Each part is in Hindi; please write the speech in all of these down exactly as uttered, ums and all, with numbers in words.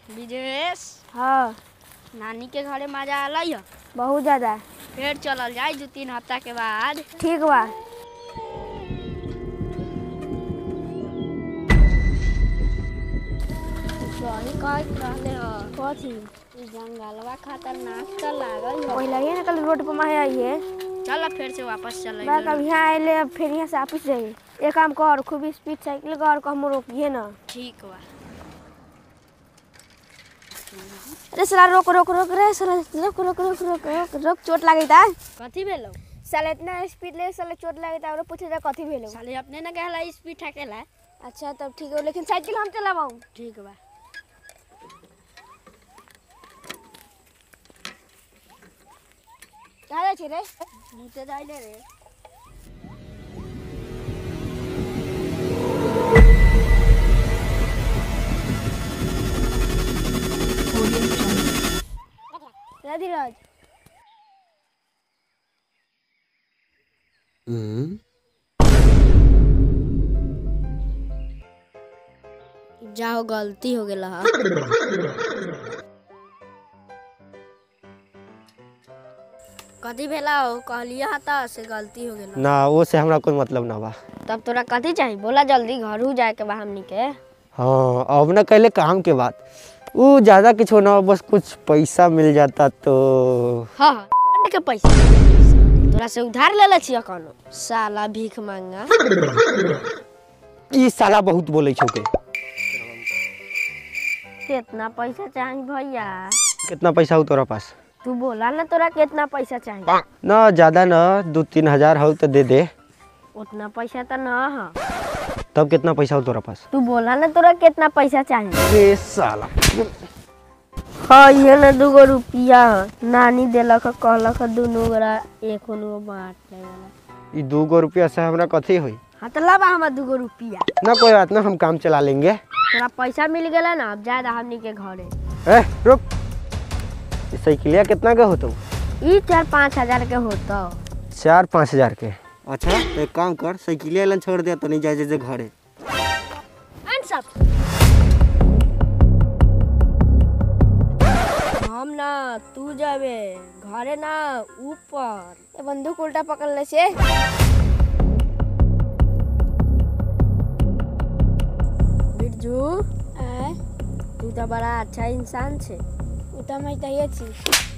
विदेश हाँ नानी के घरे मजा आल है बहुत ज्यादा। फिर चलल जाए दो तीन हफ्ता के बाद। ठीक बा। सही कहत रहले ह कथी जंगलवा खतरनाक तो लागल है। पहले ही ना कल रोड पर माहे आई है। चल फिर से वापस चल बा कब यहाँ आइले फिर यहाँ से वापस जाइए। एक काम कर खूब स्पीड साइकिल कर को हम रोकिए ना। ठीक बा। अरे साला रोक रोक रोक रे साला रोक रोक रोक रोक रोक रोक चोट लागेता। कथी भेलो साला इतना स्पीड ले साला चोट लागेता और पूछे जा कथी भेलो। साले अपने ना कहला स्पीड ठकेला। अच्छा तब ठीक है लेकिन साइकिल हम चलावाऊ। ठीक बा। कहाँ जाए छी रे? नीचे जाइले रे। धीरज जाओ गलती हो गेला हा। कथी भेला हो कहलिया हता से गलती हो गेला ना वो से हमरा कोई मतलब ना बा। तब तोरा कथी चाहिए बोला जल्दी घरू जाए के बा हमनी के। हाँ अब ना कहले काम के बात वो ज्यादा कुछ ना बस कुछ पैसा मिल जाता तो। हाँ हाँ के पैसा तोरा से उधार ले ले छिया कोनो साला भीख मांगा। ई साला बहुत बोले छौ के। कितना पैसा चाहिए भैया? कितना पैसा हो तोरा पास? तू बोला ना तोरा कितना पैसा चाहिए? ना ज्यादा ना दो तीन हजार हो तो दे दे। उतना पैसा तो ना है। तब कितना पैसा हो तोरा पास? तू बोला ना तोरा कितना पैसा चाहिए? ए साला हाँ ये ना दूगो रुपया नानी देलक कहलक दुनू गोरा एक उनको बांट लेला। ई दूगो रुपया से हमरा कथी होई? हाँ तो ला बा हमार दूगो रुपया। ना कोई बात ना हम काम चला लेंगे। तोरा पैसा मिल गया ना अब जाए हमनी के घरे। ए रुक ई साइकिलिया कितना के होतो? ई चार पाँच हजार के होता। चार पाँच हजार के? अच्छा तो एक काम कर साइकिलिया लन छोड़ दे तो नहीं जाए जे घरे। हम ना तू जावे घरे ना ऊपर। ये बंदूक उल्टा पकड़ने से बिरजू तू तो बड़ा अच्छा इंसान छे। उतना मैं तहिए छी।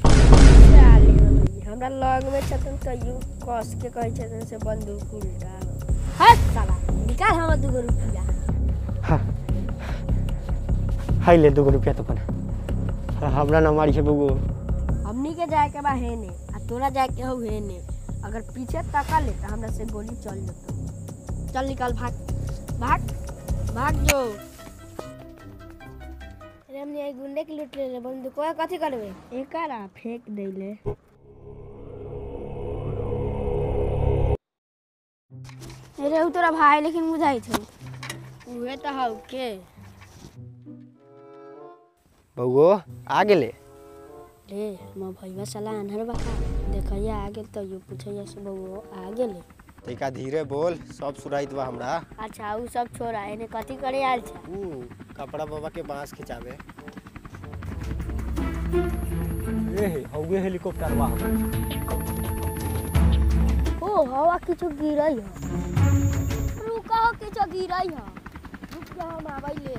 हमरा लग में छतन तो यू कस के कहे छतन से बंदूक उल्टा। हट साला निकाल हमर दूगो रुपया। हाँ हाय ले दूगो रुपया तो पन हमरा ना मारी है बगो। हमनी के जाए के बा हेने आ तोरा जाए के हो हेने। अगर पीछे तका ले तो हमरा से गोली चल जतो। चल निकल भाग भाग भाग जो। अरे हमने एक गुंडे के लूट ले बंदूक को कथी करबे? एकरा फेंक देले। अरे उ तोरा भाई लेकिन मुझाई थे। उहे तो हौ के बगो आ गेले। रे म भईवा साला अनहर बका देखैया आ गेल तो यू पूछैया से बबुओ आ गेले। तैका धीरे बोल सब सुनाइत बा हमरा। अच्छा उ सब छोड़ा एने कथी करे आल छ? ऊ कपड़ा बाबा के बांस खिंचावे। ए हौगे हेलीकॉप्टर बा। ओ हवा किछो गिरई ह। रुका हो किछो गिरई ह। रुक जा हम आबैले।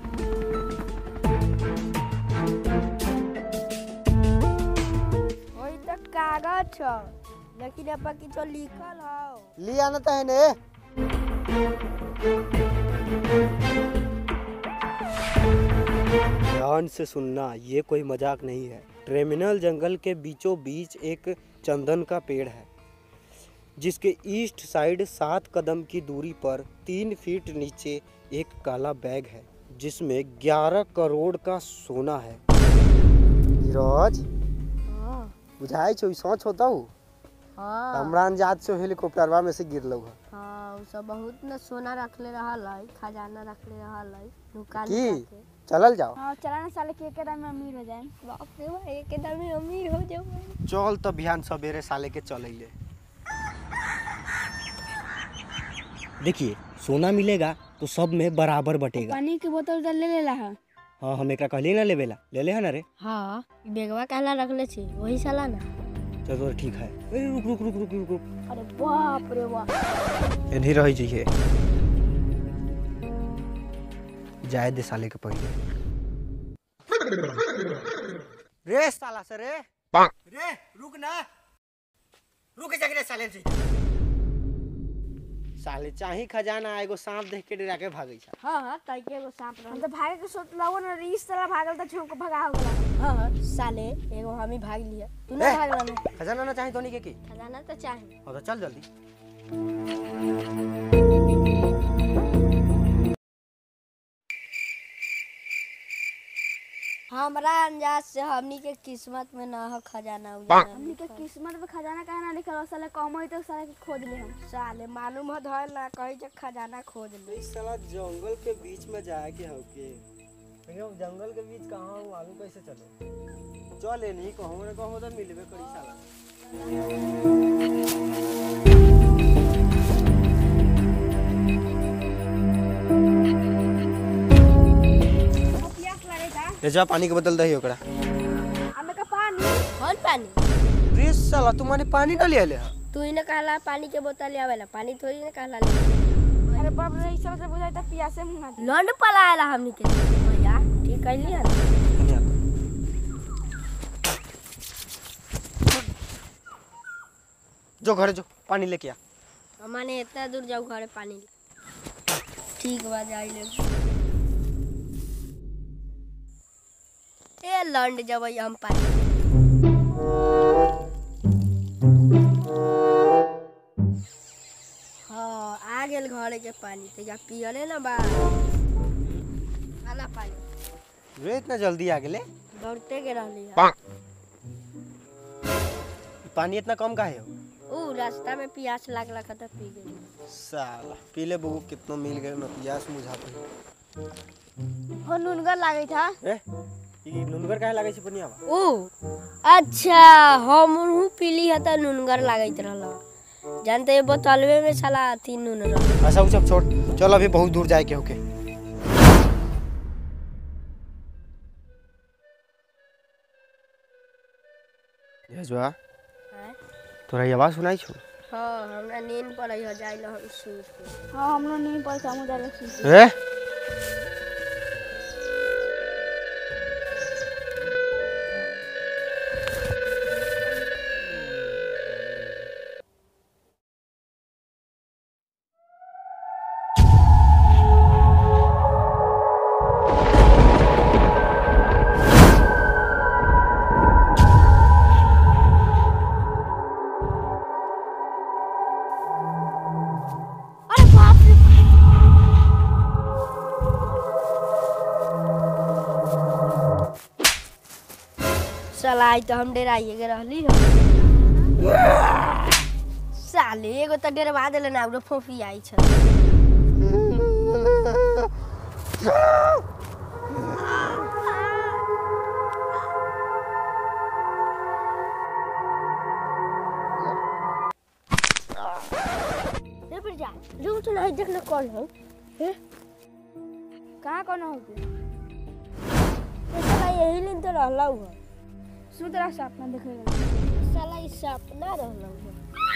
ओइ त कागज छ लेकिन अब किछो लिखल हौ। लिया न त है ने। ध्यान से सुनना ये कोई मजाक नहीं है। ट्रेमिनल जंगल के बीचों बीच एक चंदन का पेड़ है जिसके ईस्ट साइड सात कदम की दूरी पर तीन फीट नीचे एक काला बैग है जिसमें ग्यारह करोड़ का सोना है। धीरज हां बुझाई छो सोच होता हूँ। हां हमरा अंजाद से हेलीकॉप्टरवा में से गिरलो है। हां उ सब बहुत न सोना रखले रहल है खजाना रखले रहल है लुका की लुका के। चलल जाओ। हां चला ना साले के के दाम में अमीर हो जाए। बाप रे बा एक दाम में अमीर हो जाओ। चल तो बिहान सवेरे साले के चलैले। देखिए सोना मिलेगा तो सब में बराबर बटेगा। पानी की बोतल ले लेला है। हाँ हम एक कहली ना लेवेला ले ले है ना रे। हाँ बेगवा कहला रखले छी वही साला ना। चलो ठीक है। ए, रुक रुक रुक रुक रुक रुक। अरे बाप रे बाप। इन्हीं रही चाहिए जाए दे साले के पहले। रे साला से रे रे रुक ना रुक जा रे साले से। साले चाही खजाना एगो सांप देख के डरा के भागई छा। हाँ हाँ ताई के एगो सांप हम रह। तो भागे के सोच लाओ ना इस तरह भागल त हमको भगा हो गया। हाँ हाँ साले एगो हम ही भाग लिया तू ना ए, भाग रहा। खजाना ना चाही तोनी के की। खजाना तो चाहिए। हाँ तो चल जल्दी। हमरा अंदाज से हमनी के किस्मत में ना हो खजाना हमनी के किस्मत में खजाना काहे ना लिखल साले कम होई तो साले के खोज ले हम। साले मालूम है धर ना कही जे खजाना खोज ले। इस साला जंगल के बीच में जाए के हो के जंगल के बीच कहाँ हो आलू कैसे चलो चल नहीं कहूँ ना कहूँ तो मिलबे करी साला। ले जा पानी के बोतल दही ओकरा। हमें का पानी कौन पानी? रे साला तुम्हारे पानी ना ले आले हा। तू ही ने कहला पानी के बोतल आवेला पानी थोड़ी ने कहला ले। अरे बाप रे इस से बुझाई त पियासे मुंह ना। लौंड पलाएला हमनी के भैया ठीक कहली है। जो घर जो पानी लेके आ। माने इतना दूर जाऊ घरे पानी ठीक बा जाई ले। ए लौंड जब हम पानी हाँ आ गेल घरे के पानी तो जा पियले ना बा आला पानी। रे इतना जल्दी आ गेले दौड़ते के रहली है। पानी इतना कम काहे हो? ऊ रास्ता में प्यास लागला खत पी गई। साला पीले बगू कितना मिल गए ना प्यास मुझाते। हो नुनगर लागे था। ए ई नुनगर काहे लागे छै पनिया बा? ओ अच्छा हमहू पीली है त नुनगर लागत रहल। जानते ये बोतलवे में साला तीन नून रह। अच्छा वो सब छोड़ चल अभी बहुत दूर जाए के होके। यजवा तोरा ये आवाज सुनाई छो? हाँ हमरा नींद पड़ै है जाइल हम सूत। हां हमरो नहीं पैसा मुझे ले सूत। ए साला आई तो हम डेराइए के रहली साले एगो तो डेरवा देले ना उरो फोफी आई छ। रे पर जा रुक तो नहीं देखना कौन है। हैं कहां कौन हो गया? साला यही दिन तो रहला हुआ। सुतरा सपना देखेगा। साला ई सपना रहला हुआ।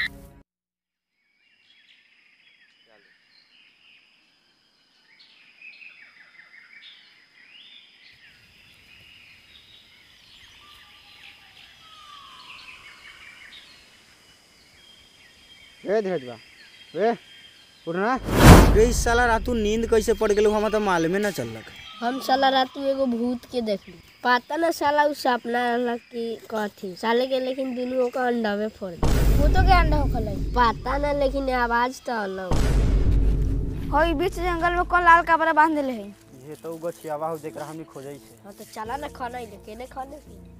ए धीरजवा ए उठना। रे इस साला रातू नींद कैसे पड़ गेलू हम तो मालूम ना चललक। हम साला रात एगो भूत के देखली पता ना साला उ सपना रहला कि कथी साले के लेकिन दुनू का अंडा में फोड़ दे। भूतों के अंडा हो खलाई पता ना लेकिन आवाज तो अलग। होई बीच जंगल में कौन लाल कपड़ा बांध ले है? ये तो गछियावा हो जेकरा हमनी खोजै छे। हां तो चला ना खाना ले केने खाने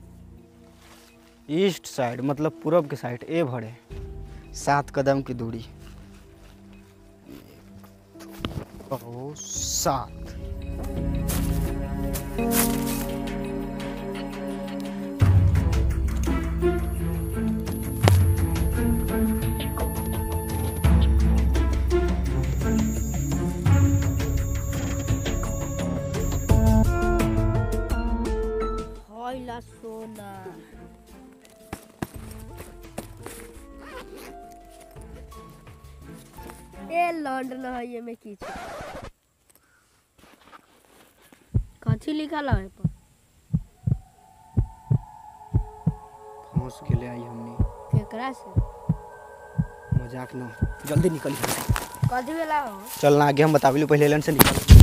ईस्ट साइड मतलब पूरब के साइड ए भरे सात कदम की दूरी। ओ सात वाला सोना। ए लॉन्डन है ये में की कथी लिखल है पर फंस के ले आई हमने। केकरा से मजाक ना, जल्दी निकल। कथी वाला हो? चलना आगे हम बताबिलो, पहले एलन से निकल।